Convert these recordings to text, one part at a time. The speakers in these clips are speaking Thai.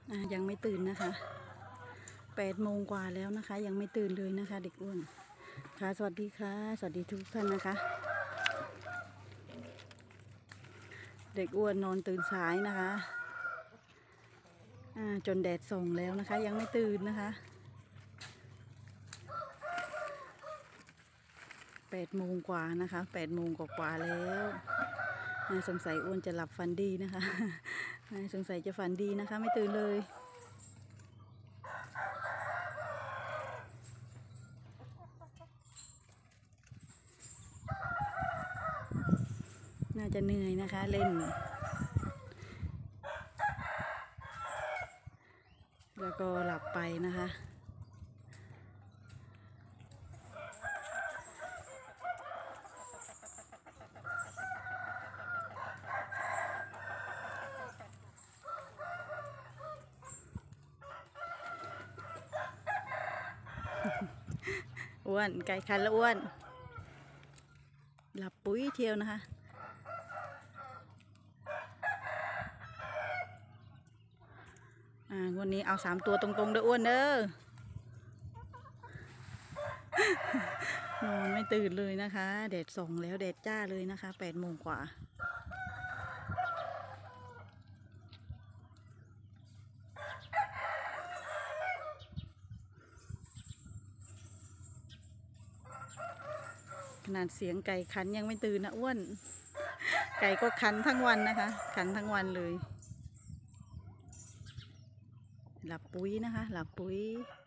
ยังไม่ตื่นนะคะ8 โมงกว่าแล้วนะคะยังไม่ตื่นเลยนะคะเด็กอ้วนค่ะสวัสดีค่ะสวัสดีทุกท่านนะคะเด็กอ้วนนอนตื่นสายนะคะจนแดดส่องแล้วนะคะยังไม่ตื่นนะคะ8 โมงกว่านะคะ8 โมงกว่าแล้วสงสัยอ้วนจะหลับฝันดีนะคะสงสัยจะฝันดีนะคะไม่ตื่นเลยน่าจะเหนื่อยนะคะเล่นแล้วก็หลับไปนะคะอ้วนไก่คันแล้วอ้วนหลับปุ๋ยเที่ยวนะคะวันนี้เอา3 ตัวตรงๆเด้ออ้วนเด้อนอนไม่ตื่นเลยนะคะแดดส่องแล้วแดดจ้าเลยนะคะ8 โมงกว่าขนาดเสียงไก่ขันยังไม่ตื่นนะอ้วนไก่ก็ขันทั้งวันนะคะขันทั้งวันเลยหลับปุ๋ยนะคะหลับปุ๋ย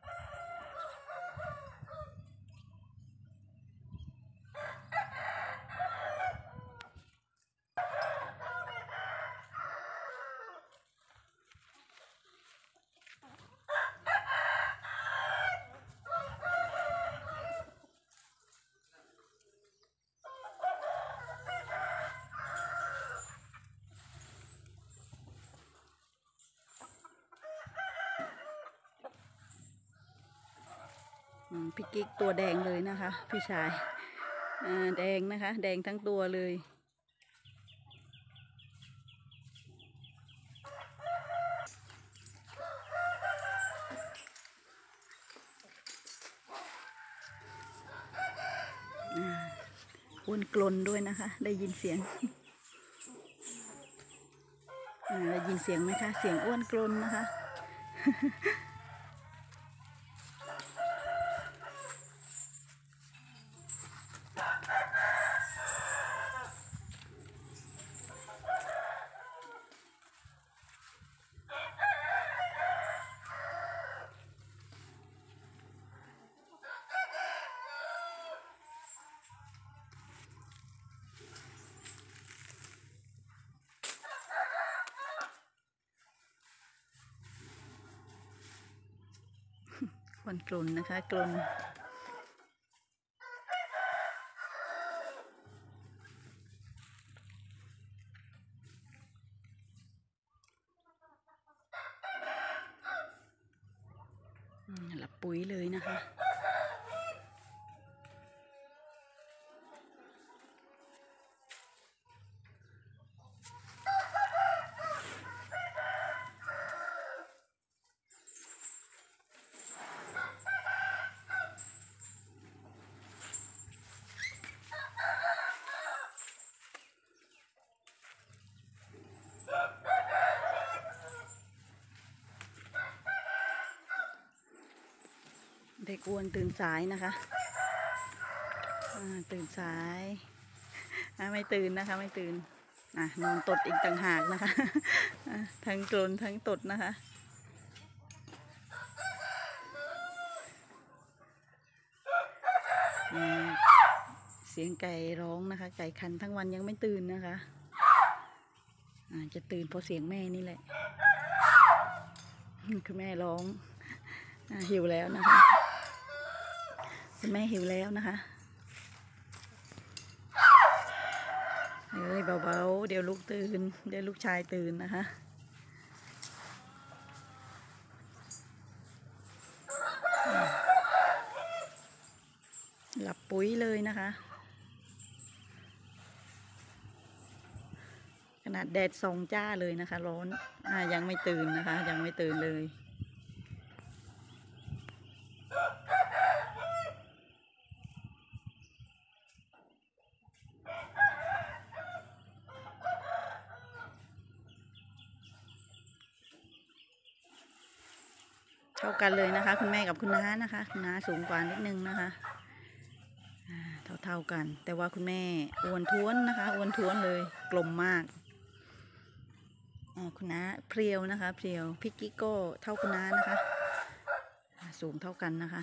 พี่กิ๊กตัวแดงเลยนะคะพี่ชายแดงนะคะแดงทั้งตัวเลยอ้วนกลนด้วยนะคะได้ยินเสียงได้ยินเสียงไหมคะเสียงอ้วนกลนนะคะอ้วนกลนนะคะกลนหลับปุ๋ยเลยนะคะเด็กอ้วนตื่นสายนะคะตื่นสายไม่ตื่นนะคะไม่ตื่นนอนตดอีกต่างหากนะคะทั้งกลนทั้งตดนะคะเสียงไก่ร้องนะคะไก่คันทั้งวันยังไม่ตื่นนะคะจะตื่นเพราะเสียงแม่นี่แหละคือแม่ร้องหิวแล้วนะคะคุณแม่หิวแล้วนะคะเบาๆเดี๋ยวลูกตื่นเดี๋ยวลูกชายตื่นนะคะหลับปุ๋ยเลยนะคะขนาดแดดส่องจ้าเลยนะคะร้อนยังไม่ตื่นนะคะยังไม่ตื่นเลยเท่ากันเลยนะคะคุณแม่กับคุณน้านะคะคุณน้าสูงกว่านิดนึงนะคะเท่ากันแต่ว่าคุณแม่อ้วนท้วนนะคะอ้วนท้วนเลยกลมมากคุณน้าเพรียวนะคะเพรียวพี่กิ๊กก็เท่าคุณน้านะคะสูงเท่ากันนะคะ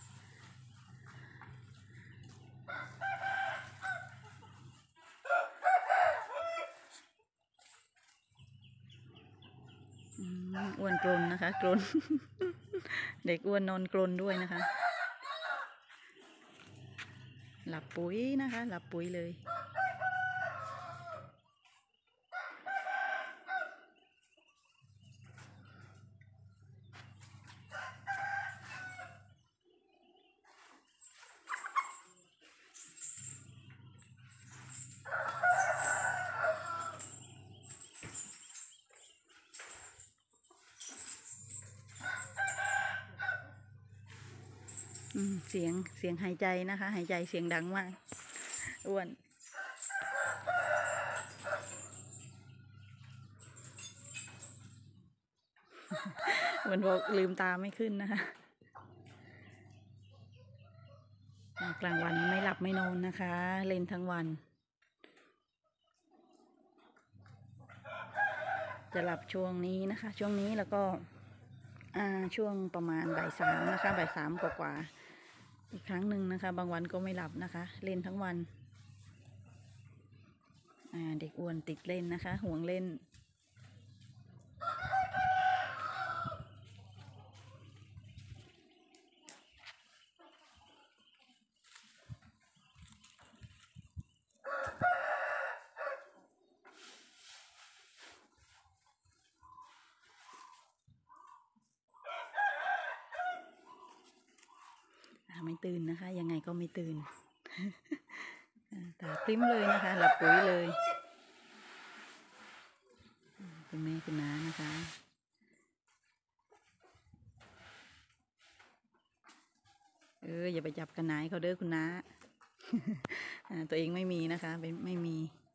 อ้วนกลนนะคะกลน เด็กอ้วนนอนกลนด้วยนะคะหลับปุ๋ยนะคะหลับปุ๋ยเลยเสียงหายใจนะคะหายใจเสียงดังมากอ้วนเหมือนบอกลืมตาไม่ขึ้นนะคะกลางวันไม่หลับไม่นอนนะคะเล่นทั้งวันจะหลับช่วงนี้นะคะช่วงนี้แล้วก็ช่วงประมาณบ่าย 3นะคะบ่าย 3กว่าอีกครั้งหนึ่งนะคะบางวันก็ไม่หลับนะคะเล่นทั้งวันเด็กอ้วนติดเล่นนะคะห่วงเล่นไม่ตื่นนะคะยังไงก็ไม่ตื่นตาพริ้มเลยนะคะหลับปุ๋ยเลยคุณแม่คุณน้านะคะอย่าไปจับกันไหนเขาเด้อคุณน้า ตัวเองไม่มีนะคะไม่มี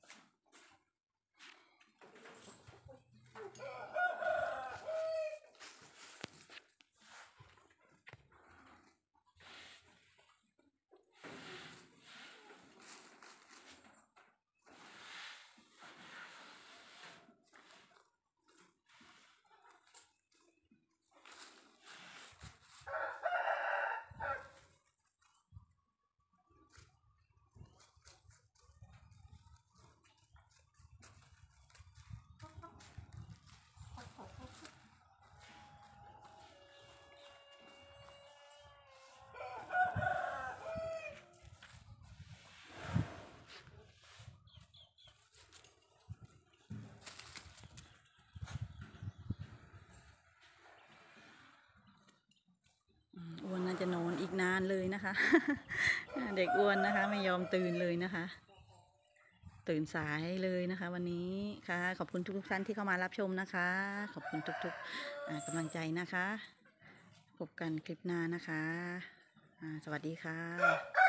อ้วนน่าจะนอนอีกนานเลยนะคะ เด็กอ้วนนะคะไม่ยอมตื่นเลยนะคะตื่นสายเลยนะคะวันนี้ค่ะขอบคุณทุกท่านที่เข้ามารับชมนะคะขอบคุณทุกๆกำลังใจนะคะพบกันคลิปหน้านะคะสวัสดีค่ะ